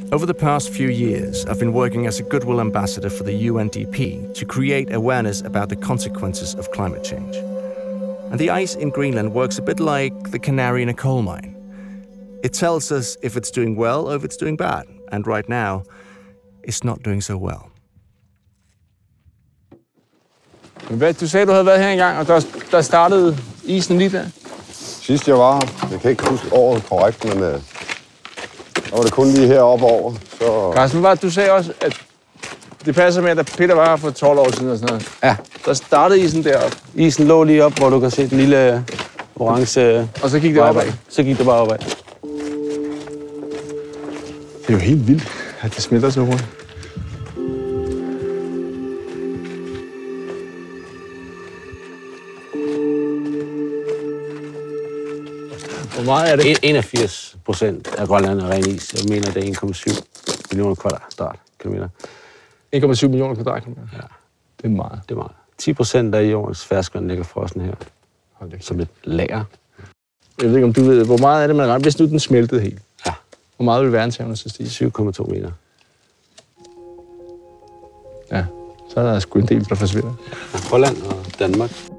Over the past few years, I've been working as a goodwill ambassador for the UNDP to create awareness about the consequences of climate change. And the ice in Greenland works a bit like the canary in a coal mine. It tells us if it's doing well or if it's doing bad. And right now, it's not doing so well. Du sagde, du havde været her engang, og der startede isen lige der. Sidst jeg var her, jeg kan ikke huske året korrekt, men der var det kun lige heroppe over. Så... Carsten, du sagde også, at det passer med, at Peter var her for 12 år siden og sådan noget. Ja. Der startede isen deroppe. Isen lå lige op, hvor du kan se den lille orange... Og så gik det opad. Så gik det bare opad. Det er jo helt vildt, at det smelter så hurtigt. Hvor meget er det? 81% af Grønland er ren is. Jeg mener, det er 1,7 millioner kvadratkilometer. 1,7 millioner kvadratkilometer? Ja. Det er meget. Det er meget. 10% af jordens ferskvand ligger frossen her. Som et lager. Jeg ved ikke, om du ved, hvor meget er det, man regner? Hvis nu den smeltede helt. Ja. Hvor meget vil verdenshavene så stige? 7,2 meter. Ja, så er der sgu en del, der forsvinder. Ja, Holland og Danmark.